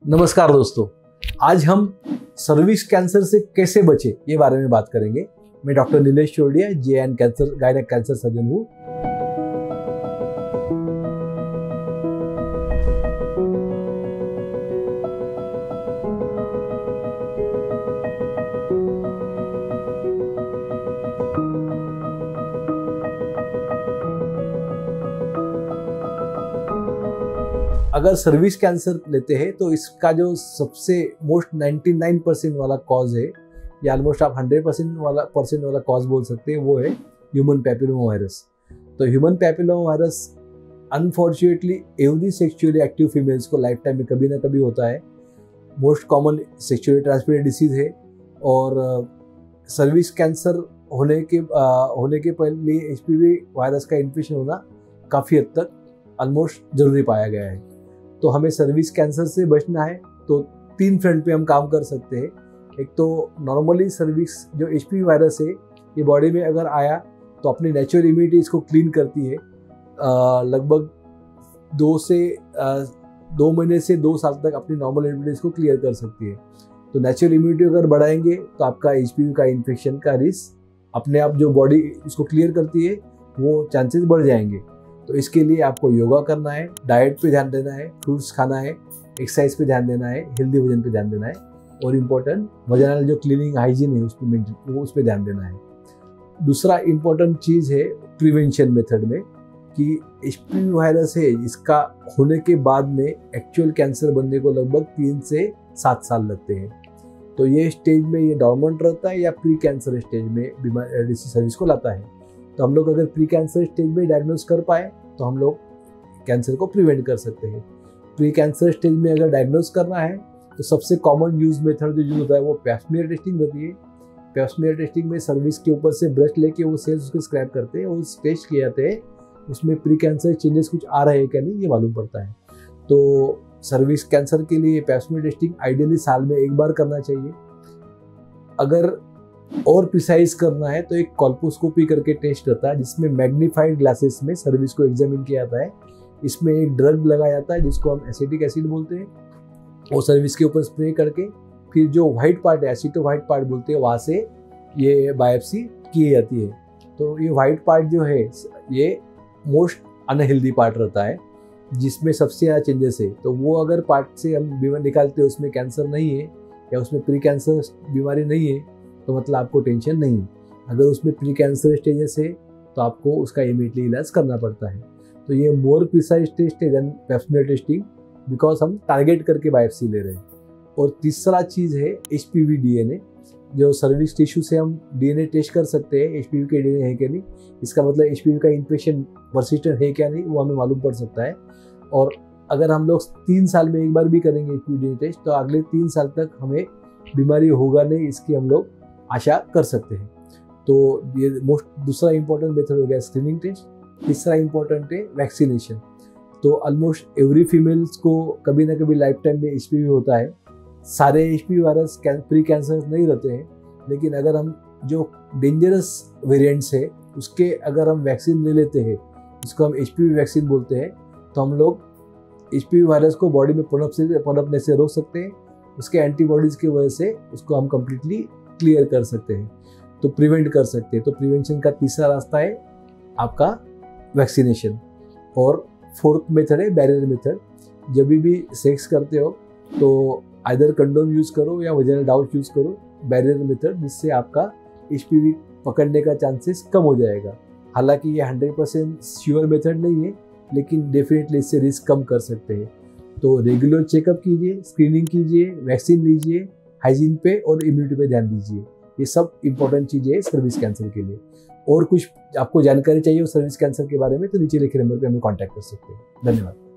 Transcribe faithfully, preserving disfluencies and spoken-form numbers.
नमस्कार दोस्तों, आज हम सर्विक्स कैंसर से कैसे बचे ये बारे में बात करेंगे। मैं doctor Nilesh Chordia, J N cancer gynaec cancer surgeon हूँ। अगर सर्विक्स कैंसर लेते हैं तो इसका जो सबसे मोस्ट निन्यानवे परसेंट वाला कॉज है, या ऑलमोस्ट आप हंड्रेड परसेंट वाला परसेंट वाला कॉज बोल सकते हैं, वो है ह्यूमन पैपिलोमा वायरस। तो human papilloma virus unfortunately every sexually active females को लाइफ टाइम में कभी ना कभी होता है। Most common sexually transmitted disease है और सर्विक्स कैंसर होने के आ, होने के पहले एच पी वी वायरस का इन्फेक्शन होना काफ़ी हद तक ऑलमोस्ट ज़रूरी पाया गया है। तो हमें सर्विक्स कैंसर से बचना है तो तीन फ्रंट पे हम काम कर सकते हैं। एक तो नॉर्मली सर्विक्स जो एच पी वी वायरस है ये बॉडी में अगर आया तो अपनी नेचुरल इम्यूनिटी इसको क्लीन करती है। लगभग दो से आ, दो महीने से दो साल तक अपनी नॉर्मल इम्यूनिटी इसको क्लियर कर सकती है। तो नेचुरल इम्यूनिटी अगर बढ़ाएंगे तो आपका एच पी वी का इन्फेक्शन का रिस्क अपने आप जो बॉडी इसको क्लियर करती है वो चांसेस बढ़ जाएंगे। तो इसके लिए आपको योगा करना है, डाइट पे ध्यान देना है, फ्रूट्स खाना है, एक्सरसाइज पे ध्यान देना है, हेल्दी भोजन पे ध्यान देना है और इम्पोर्टेंट वजाइनल जो क्लीनिंग हाइजीन है उस पर मेंटेन वो उस पर ध्यान देना है। दूसरा इम्पोर्टेंट चीज़ है प्रिवेंशन मेथड में कि एच पी वी वायरस है इसका होने के बाद में एक्चुअल कैंसर बनने को लगभग तीन से सात साल लगते हैं। तो ये स्टेज में ये डॉर्मेंट रहता है या प्री कैंसर स्टेज में बीमारी सर्विस को लाता है। तो हम लोग अगर प्री कैंसर स्टेज में डायग्नोज कर पाए तो हम लोग कैंसर को प्रिवेंट कर सकते हैं। प्री कैंसर स्टेज में अगर डायग्नोज करना है तो सबसे कॉमन यूज मेथड जो यूज होता है वो पैप्समियर टेस्टिंग होती है। पैप्समियर टेस्टिंग में सर्विक्स के ऊपर से ब्रश लेके वो सेल्स उसके स्क्रैप करते हैं और टेस्ट किए जाते हैं, उसमें प्री कैंसर चेंजेस कुछ आ रहे हैं क्या नहीं ये मालूम पड़ता है। तो सर्विक्स कैंसर के लिए पैप्समियर टेस्टिंग आइडियली साल में एक बार करना चाहिए। अगर और प्रिसाइज करना है तो एक कॉल्पोस्कोपी करके टेस्ट रहता है जिसमें मैग्नीफाइड ग्लासेस में सर्विक्स को एग्जामिन किया जाता है। इसमें एक ड्रग लगाया जाता है जिसको हम एसिटिक एसिड बोलते हैं, वो सर्विक्स के ऊपर स्प्रे करके फिर जो वाइट पार्ट है एसिटो वाइट पार्ट बोलते हैं वहाँ से ये बायोप्सी की जाती है। तो ये वाइट पार्ट जो है ये मोस्ट अनहेल्दी पार्ट रहता है जिसमें सबसे ज़्यादा चेंजेस है। तो वो अगर पार्ट से हम बीमारी निकालते हैं उसमें कैंसर नहीं है या उसमें प्री कैंसर बीमारी नहीं है तो मतलब आपको टेंशन नहीं। अगर उसमें प्री कैंसर स्टेजेस है तो आपको उसका इमीडिएटली इलाज करना पड़ता है। तो ये मोर प्रिसाइज टेस्ट है देन पैप्समियर टेस्टिंग बिकॉज हम टारगेट करके बायोप्सी ले रहे हैं। और तीसरा चीज़ है H P V D N A, जो सर्विक्स टिश्यू से हम डी एन ए टेस्ट कर सकते हैं एच पी वी के डी एन ए है क्या नहीं। इसका मतलब एच पी वी का इन्फेक्शन परसिस्टेंट है क्या नहीं वो हमें मालूम पड़ सकता है। और अगर हम लोग तीन साल में एक बार भी करेंगे H P V D N A test तो अगले तीन साल तक हमें बीमारी होगा नहीं इसकी हम लोग आशा कर सकते हैं। तो ये मोस्ट दूसरा इंपॉर्टेंट मेथड हो गया स्क्रीनिंग टेस्ट। तीसरा इंपॉर्टेंट है वैक्सीनेशन। तो ऑलमोस्ट एवरी फीमेल्स को कभी ना कभी लाइफ टाइम में एच पी वी होता है। सारे H P V virus pre cancer नहीं रहते हैं, लेकिन अगर हम जो डेंजरस वेरिएंट्स है उसके अगर हम वैक्सीन ले लेते हैं उसको हम एच पी वी वैक्सीन बोलते हैं तो हम लोग एच पी वी वायरस को बॉडी में पनप से पनपने से रोक सकते हैं। उसके एंटीबॉडीज़ की वजह से उसको हम कम्प्लीटली क्लियर कर सकते हैं, तो प्रिवेंट कर सकते हैं। तो प्रिवेंशन का तीसरा रास्ता है आपका वैक्सीनेशन। और फोर्थ मेथड है बैरियर मेथड। जब भी सेक्स करते हो तो आइदर कंडोम यूज़ करो या वजाइनल डाउच यूज़ करो, बैरियर मेथड, जिससे आपका एच पी वी पकड़ने का चांसेस कम हो जाएगा। हालांकि ये हंड्रेड परसेंट श्योर मेथड नहीं है लेकिन डेफिनेटली इससे रिस्क कम कर सकते हैं। तो रेगुलर चेकअप कीजिए, स्क्रीनिंग कीजिए, वैक्सीन लीजिए, हाइजीन पे और इम्यूनिटी पे ध्यान दीजिए। ये सब इंपॉर्टेंट चीज़ें है सर्विक्स कैंसर के लिए। और कुछ आपको जानकारी चाहिए हो सर्विक्स कैंसर के बारे में तो नीचे लिखे नंबर पे हमें कांटेक्ट कर सकते हैं। धन्यवाद।